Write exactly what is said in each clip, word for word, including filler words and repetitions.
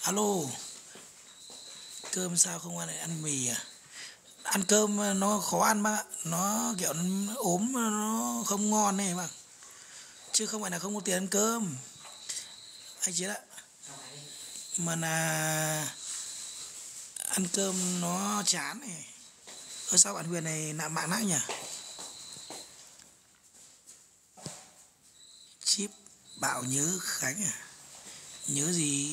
Alo, cơm sao không ăn lại ăn mì à? Ăn cơm nó khó ăn bác ạ. Nó kiểu nó ốm nó không ngon này bác. Chứ không phải là không có tiền ăn cơm. Anh Chiến ạ. Mà là ăn cơm nó chán này. Ơ sao bạn Huyền này nạp mạng nãy nhỉ? Chip Bảo nhớ Khánh à? Nhớ gì?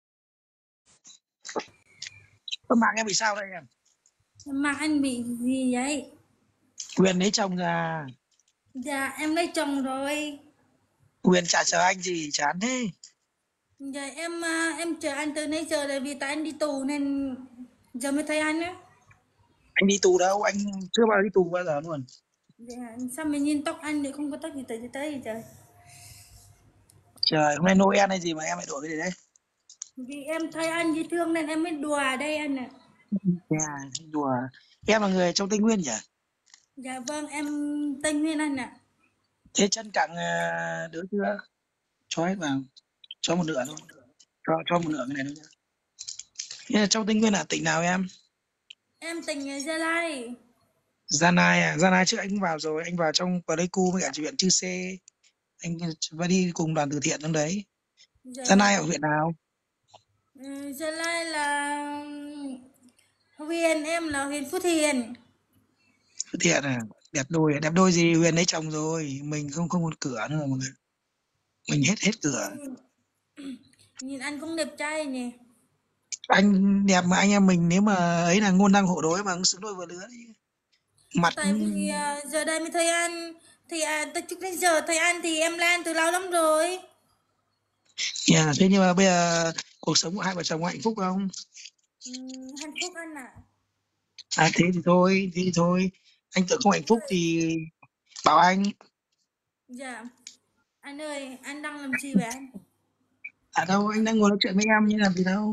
Ơ mạng em bị sao đây em? Mà anh bị gì vậy? Huyền lấy chồng à? Dạ em lấy chồng rồi. Huyền chả chờ anh gì chán thế. Dạ em à, em chờ anh từ nãy giờ là vì tại anh đi tù nên giờ mới thấy anh á. Anh đi tù đâu, anh chưa bao giờ đi tù bao giờ luôn. Dạ sao mình nhìn tóc anh thì không có tóc gì tới tới gì trời. Trời, hôm nay Noel hay gì mà em lại đổi cái gì đấy? Vì em thấy anh dễ thương nên em mới đùa ở đây anh ạ. À, đùa. Em là người trong Tây Nguyên nhỉ? Dạ vâng em tên Nguyên anh ạ. Thế chân cẳng à, đứa chưa? Cho hết vào. Cho một nửa thôi. Cho, cho một nửa cái này thôi nhá. Thế là trong Tây Nguyên là tỉnh nào em? Em tình Gia Lai. Gia Lai à? Gia Lai trước anh vào rồi. Anh vào trong Pleiku với cả huyện Chư Sê. Anh và đi cùng đoàn từ thiện trong đấy. Gia Dạ Lai ở huyện nào? ừ, Gia Lai là Huyền, em là Huyền Phú Thiền. Từ thiện à? Đẹp đôi à? Đẹp đôi gì Huyền lấy chồng rồi. Mình không không còn cửa nữa mà. Mình hết hết cửa. Nhìn anh cũng đẹp trai nhỉ. Anh đẹp mà anh em mình nếu mà ấy là ngôn năng hộ đối mà xứng đôi vừa lứa đấy. À, Mặt tại vì à, giờ đây mới thấy anh thì à, từ trước đến giờ thấy anh thì em Lan từ lâu lắm rồi. yeah. Thế nhưng mà bây giờ cuộc sống của hai vợ chồng có hạnh phúc không? Ừm, hạnh phúc anh ạ. À thế thì thôi, thế thì thôi. Anh tưởng không hạnh phúc thì bảo anh. Dạ anh ơi, anh đang làm gì vậy anh? À đâu, anh đang ngồi nói chuyện với em như làm gì đâu.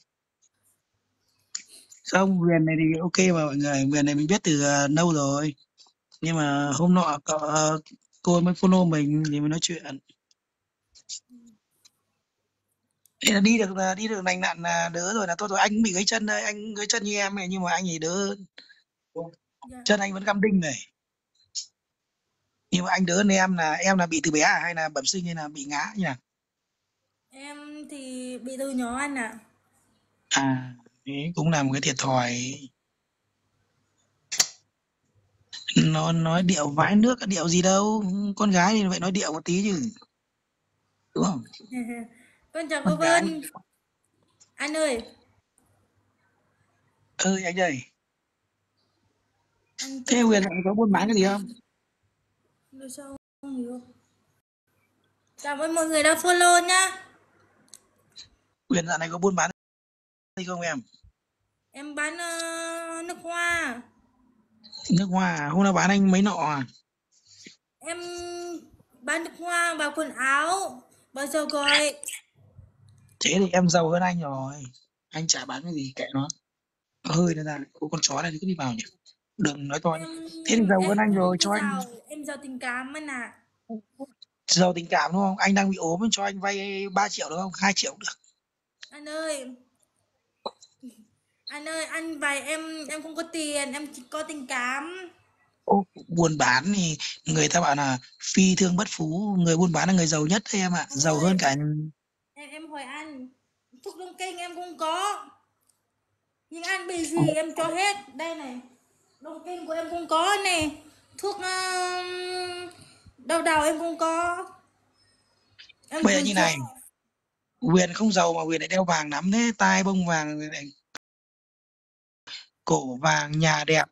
Không, Huyền này thì ok mà mọi người. Huyền này mình biết từ uh, lâu rồi. Nhưng mà hôm nọ cậu, uh, cô ấy mới follow mình thì mới nói chuyện. Thế là đi được là đi được lành lặn là đỡ rồi là tốt rồi. Anh cũng bị gãy chân đây, anh gãy chân như em này nhưng mà anh thì đỡ hơn. Dạ Chân anh vẫn găm đinh này. Nhưng mà anh đỡ hơn em là em là bị từ bé à hay là bẩm sinh hay là bị ngã nhỉ? em thì bị từ nhỏ anh ạ. À, thế cũng là một cái thiệt thòi. Nó nói điệu vãi nước, cái điệu gì đâu. Con gái thì phải nói điệu một tí chứ, đúng không? Con chào Con cô gái Vân. Anh ơi, ơi anh ơi, anh thế chào Huyền lại có buôn bán cái gì không? Rồi sao không hiểu. Cảm ơn mọi người đã follow nhá. Huyền dạo này có buôn bán gì không em? Em bán ờ, nước hoa. Nước hoa à? Hôm nào bán anh mấy nọ à? Em bán nước hoa và quần áo và dầu gội. Thế thì em giàu hơn anh rồi. Anh chả bán cái gì kệ nó. Nó hơi nó ra. Ô, con chó này cứ đi vào nhỉ. Đừng nói to nhỉ. Em Thế thì giàu em hơn anh không rồi, có cho anh giàu, em giàu tình cảm anh ạ. giàu tình cảm đúng không? Anh đang bị ốm cho anh vay ba triệu được không? Hai triệu cũng được. Anh ơi, anh ơi, anh vay em em không có tiền, em chỉ có tình cảm. Ô, buôn bán thì người ta bảo là phi thương bất phú, người buôn bán là người giàu nhất đấy em ạ, Anh giàu hơn ơi, cả. em em hỏi anh, thuốc đông kinh em cũng có. Nhưng anh bị gì em cho hết. Đây này, đông kinh của em cũng có này. Thuốc um, đau đầu em cũng có. Em Bây giờ gửi như cho. này, Huyền không giàu mà Huyền lại đeo vàng lắm thế, tai bông vàng lại cổ vàng, nhà đẹp.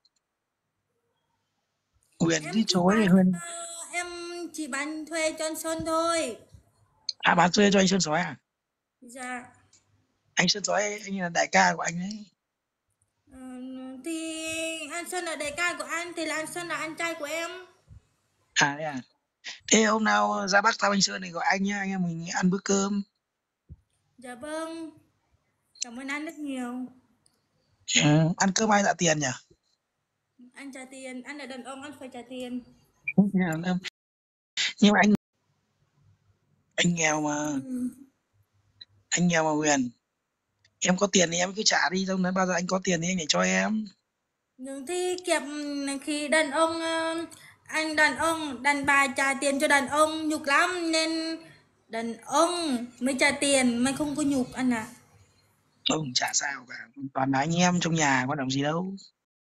Huyền Em cứ chỉ chối thì bán Huyền ờ, em chỉ bán thuê cho anh Sơn thôi. à bán thuê cho anh Sơn Sói à? Dạ. Anh Sơn Sói anh là đại ca của anh ấy. Ờ, thì anh Sơn là đại ca của anh thì là anh Sơn là anh trai của em. À đấy à. Thế hôm nào ra Bắc thăm anh Sơn thì gọi anh nhá, anh em mình ăn bữa cơm. Dạ vâng. Cảm ơn anh rất nhiều. Ừ, ăn cơm ai trả tiền nhỉ? Anh trả tiền, anh là đàn ông anh phải trả tiền. Nhưng mà anh anh nghèo mà, Ừ. anh nghèo mà Huyền. Em có tiền thì em cứ trả đi, xong đến bao giờ anh có tiền thì anh để cho em. Nhưng thì kiếp khi đàn ông ờ, anh đàn ông đàn bà trả tiền cho đàn ông nhục lắm, nên đàn ông mới trả tiền, mới không có nhục anh ạ. Không chả sao cả, toàn là anh em trong nhà có làm gì đâu.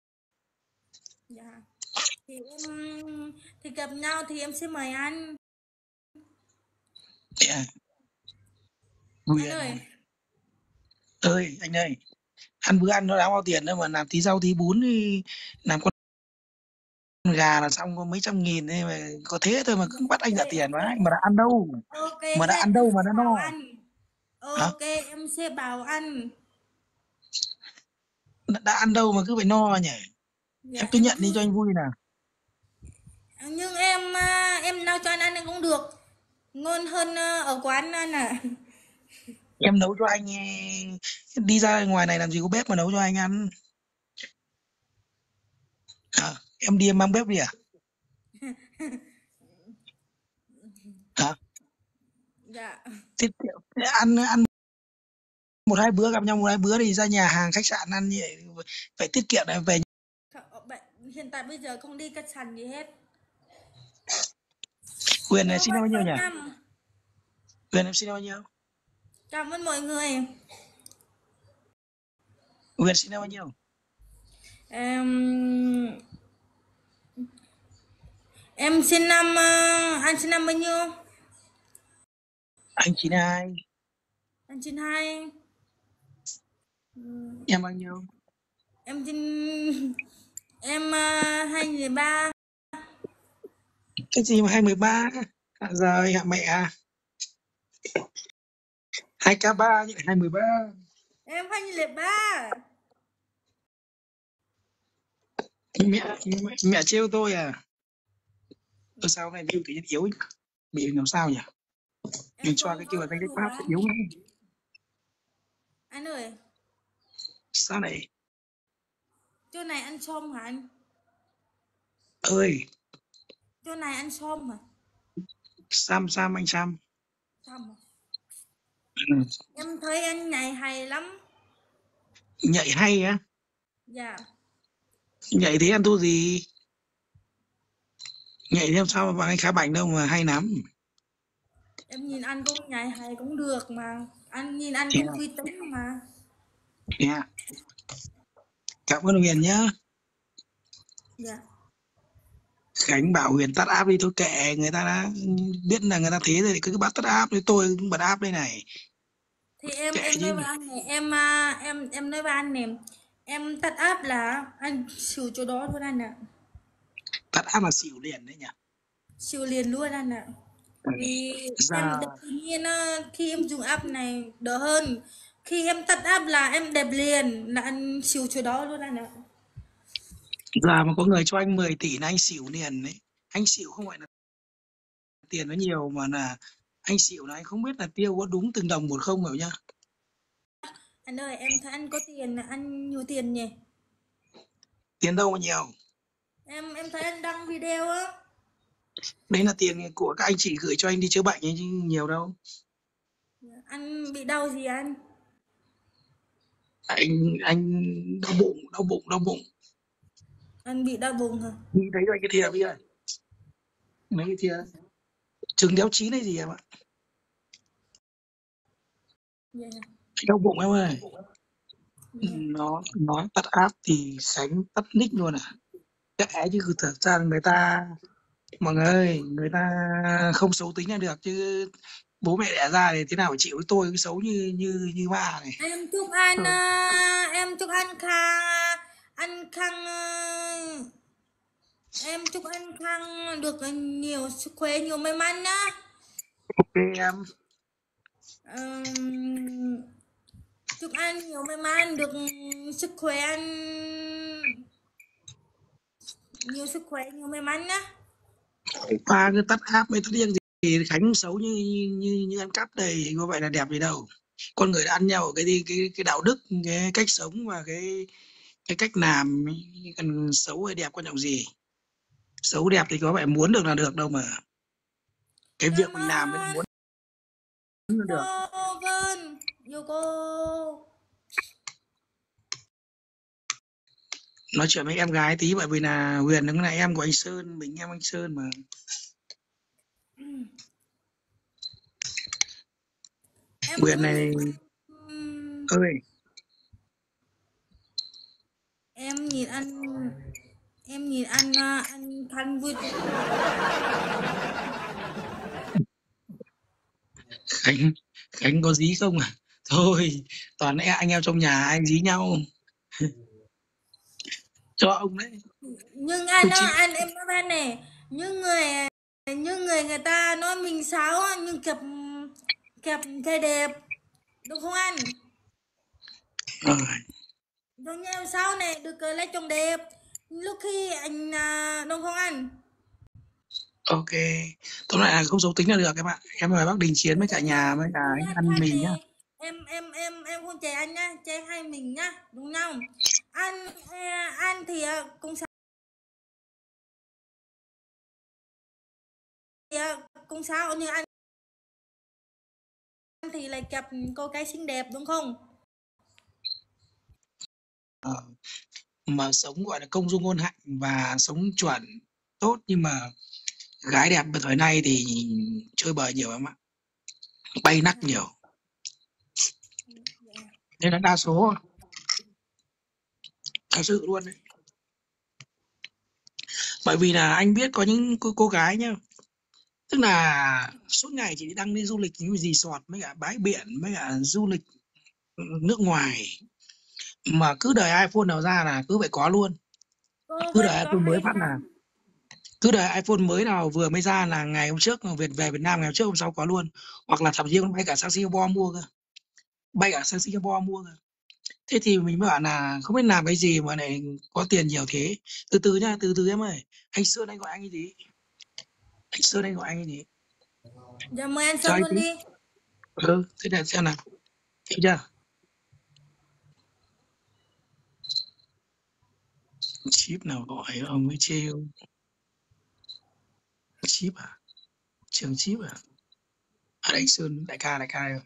Dạ. Thì em thì gặp nhau thì em sẽ mời anh. Thế à? Anh Huyền ơi, ơi, anh ơi, ăn bữa ăn nó đáng bao tiền đâu mà làm tí rau tí bún thì làm con gà là xong có mấy trăm nghìn ấy mà, có thế thôi mà cứ bắt anh ok trả tiền ok mà mà đã ăn đâu, ok mà đã em ăn em đâu mà sẽ đã bảo no. anh. Hả? Ok em sẽ bảo anh. đã, đã ăn đâu mà cứ phải no nhỉ. Dạ Em cứ em nhận đi cứ, cho anh vui nào. nhưng em à, em nấu cho anh ăn cũng được, ngon hơn à, ở quán anh à. Em nấu cho anh, đi ra ngoài này làm gì có bếp mà nấu cho anh ăn. Hả? Em đi em mang bếp đi à? Hả? Dạ. Tiết kiệm. Thế ăn ăn một hai bữa, gặp nhau một hai bữa thì ra nhà hàng khách sạn ăn như vậy, phải tiết kiệm này về. Không, bạn hiện tại bây giờ không đi khách sạn gì hết. Quyền này Cảm sinh năm ơn bao nhiêu cuối nhỉ? năm. Quyền em sinh năm bao nhiêu? Cảm ơn mọi người. Quyền sinh năm bao nhiêu? Em em sinh năm à, anh sinh năm bao nhiêu? Anh chín hai. Anh sinh hai. Em bao nhiêu? Em sinh em uh, hai mươi ba. Cái gì mà hai mười ba? Hạ giời hạ mẹ à? Hai k ba nhưng hai mười ba. Em hai mươi ba. Mẹ, mẹ mẹ trêu tôi à? Tôi sao này view tự nhiên yếu ấy. Bị làm sao nhỉ? Mình Em cho không cái có kia vào danh sách rủ Pháp sẽ anh. yếu ngay. Anh ơi, Sao này? chỗ này ăn xôm hả anh? Ơi, Chỗ này ăn xôm hả? Sam Sam anh Sam. Xôm hả? Ừ. Em thấy anh nhảy hay lắm. Nhảy hay á? Dạ. Nhảy thế ăn thua gì? Nhảy thế làm sao mà bằng anh Khá Bảnh đâu mà hay lắm. Em nhìn anh cũng nhảy hay cũng được mà. Anh nhìn anh Thế cũng à? uy tín mà. Thế à? Cảm ơn Huyền nhá. Dạ. Khánh bảo Huyền tắt app đi, thôi kệ người ta đã biết là người ta thế rồi thì cứ bắt tắt app đấy, tôi cũng bật app đây này. Thì em Kệ em chứ. nói với anh này, em à, em em nói với anh này, em tắt app là anh xỉu chỗ đó luôn anh ạ. Tắt app là xỉu liền đấy nhỉ. Xỉu liền luôn anh ạ. Ừ. Vì em Giờ tự nhiên á, khi em dùng app này đỡ hơn. Khi em tắt app là em đẹp liền, là anh xỉu chỗ đó luôn anh ạ. giờ mà có người cho anh mười tỷ là anh xỉu liền đấy. Anh xỉu không phải là tiền nó nhiều mà là anh xỉu là anh không biết là tiêu có đúng từng đồng một không hiểu nhá. Anh ơi, em thấy anh có tiền, anh nhiều tiền nhỉ? Tiền đâu mà nhiều. Em em thấy anh đăng video á. Đấy là tiền của các anh chị gửi cho anh đi chữa bệnh ấy chứ nhiều đâu. Anh bị đau gì anh? anh anh đau bụng đau bụng đau bụng. Anh bị đau bụng hả? Đi thấy cho anh cái thìa bây giờ, mấy cái thìa trứng đéo chín hay gì em ạ. Dạ. Đau bụng em ơi. Dạ. nó nói tắt app thì Khánh tắt nick luôn à? Kệ chứ thật ra là người ta, mọi người ơi, người ta không xấu tính là được chứ, bố mẹ đẻ ra thì thế nào phải chịu với tôi cái xấu như như như ba này. Em chúc anh Ừ. à, em chúc anh Khang anh Khang à, em chúc anh Khang được nhiều sức khỏe, nhiều may mắn nhá. Ok em. Ừm, chúc anh nhiều may mắn, được sức khỏe anh, nhiều sức khỏe, nhiều may mắn nhá. Ba cứ tắt app mới tắt điên gì thì Khánh xấu như như như, như ăn cắp đây thì có vậy là đẹp gì đâu. Con người đã ăn nhau ở cái cái cái đạo đức, cái cách sống và cái cái cách làm, còn xấu hay đẹp quan trọng gì. Xấu đẹp thì có phải muốn được là được đâu mà, cái việc Cảm mình làm mới là ơn muốn là được. cô Vân, yêu cô. nói chuyện với em gái tí, bởi vì là Huyền nó là em của anh Sơn, mình em anh Sơn mà. Em Huyền muốn này ừm, ơi, em nhìn anh em nhìn anh à, anh Khanh vui. Khánh Khánh có dí không à? Thôi, toàn e- anh em trong nhà anh dí nhau. Cho ông đấy. Nhưng anh Tôi á, chịu. anh em nói anh này, những người những người người ta nói mình xấu á, nhưng kẹp kẹp trai đẹp, đúng không anh? Ờ, Giống như em sau này được ờ, lấy chồng đẹp, lúc khi anh à, đúng không anh? ok. Tóm lại là không xấu tính là được các bạn. Em mời bác Đình Chiến với cả Giống như nhà với cả giống như anh anh ăn Khanh mì nhá. này, em em em em không chè anh nhá, chè hai mình nhá, đúng không? Anh à, anh thì à, cũng sao thì, à, cũng sao nhưng anh thì lại kẹp cô gái xinh đẹp đúng không? Ờ, mà sống gọi là công dung ngôn hạnh và sống chuẩn tốt, nhưng mà gái đẹp thời nay thì chơi bời nhiều em ạ, bay nắc nhiều, nên là đa số thật sự luôn đấy. Bởi vì là anh biết có những cô, cô gái nhá, tức là suốt ngày chỉ đi đăng đi du lịch như resort với cả bãi biển với cả du lịch nước ngoài, mà cứ đời iPhone nào ra là cứ phải có luôn, Cô cứ vẫn đời có iPhone mới hay phát là không? cứ đời iPhone mới nào vừa mới ra là ngày hôm trước về về Việt Nam ngày hôm trước hôm sau có luôn, hoặc là thậm chí còn bay cả sang Singapore mua cơ, bay cả sang Singapore mua cơ. Thế thì mình mới bảo là không biết làm cái gì mà lại có tiền nhiều thế. Từ từ nhá, từ từ em ơi. Anh Sơn anh gọi anh cái gì? Anh Sơn anh gọi anh cái gì? Giờ mời anh Cho Sơn anh luôn tí. đi. Ừ, thế là xem nào. Hiểu chưa? Chip nào gọi ông mới trêu. Chip à? Trường chip à? À anh Sơn, đại ca, đại ca ơi.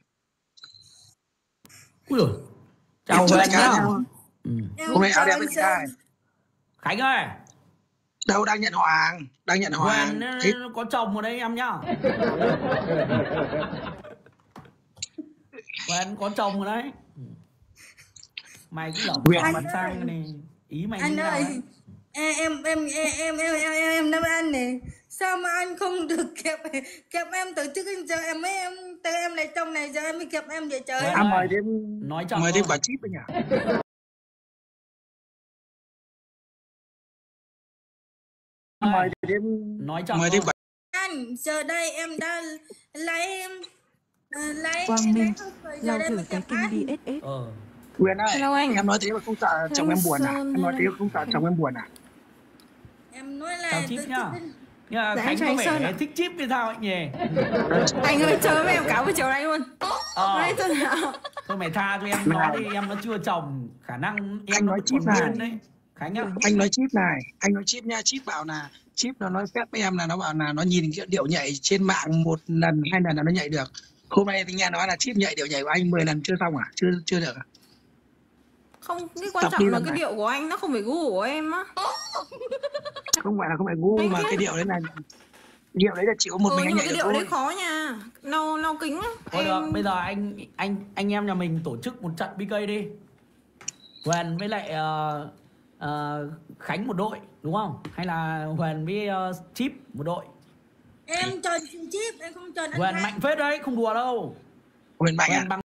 Ui dồi, Em chào chào đại Huyền ca nhá. nhá. Ừ. Em Hôm nay áo chào đẹp với anh đại ca Sơn. này. Khánh ơi, Đâu đang nhận họ hàng, đang nhận họ Huyền hàng. Thế nó có chồng ở đây em nhá. Huyền có chồng ở đấy. Mày cứ lởm Huyền chởm mà Anh ăn ơi, sang này. Ý mày như anh thế nào ơi. đấy? Em em em em em em em, em nói với anh này, sao mà anh không được kẹp kẹp em từ trước đến giờ em mới em từ em lại trong này giờ em mới kẹp em vậy trời. Huyền à, mời ơi, thêm nói chậm mời thêm thôi. quả chip với nhỉ? Mời Ơi, thêm nói chậm mời thêm thôi. quả. Anh giờ đây em đã lấy em à, lấy Quang Minh, lấy hết rồi giờ lao đây thử mới cái kẹp kênh anh. bê ét ét. Ờ. Huyền ơi, Hello anh. em nói thế mà không sợ chồng Hello em buồn à? Sơn, Em nói hello thế mà không sợ Khánh. chồng em buồn à? Em nói Chào là từ Chip trước nhá. đến Nhưng mà Dạ, em Khánh chào có anh Sơn vẻ ạ. thích Chip như sao ấy nhỉ? Anh ơi, chơi với em cả buổi chiều nay luôn. Ờ. Đấy, tôi nào. Thôi mày tha cho em nó đi, em nó chưa chồng. Khả năng Anh em nó nói vẫn chip còn này, nguyên đấy. Khánh ạ. anh nói chip này, anh nói chip nha, chip bảo là chip nó nói phép với em là nó bảo là nó nhìn cái điệu nhảy trên mạng một lần hai lần là nó nhảy được. Hôm nay thì nghe nói là chip nhảy điệu nhảy của anh mười lần chưa xong à? Chưa chưa được à? Không, cái quan Tập đi trọng là lần cái này. điệu của anh nó không phải gu của em á. Không phải là không phải ngu Anh mà cái biết. điệu đấy là điệu đấy là chỉ có một Ừ, mình anh nhưng mà nhảy cái được điệu đấy thôi. khó nha. Lau lau kính á. Thôi Em được, bây giờ anh anh anh em nhà mình tổ chức một trận pê ca đi. Huyền với lại uh, uh, Khánh một đội đúng không? Hay là Huyền với uh, Chip một đội? em chọn chip em không chọn anh Huyền Khanh. mạnh phết đấy, không đùa đâu. Huyền mạnh Huyền à? bằng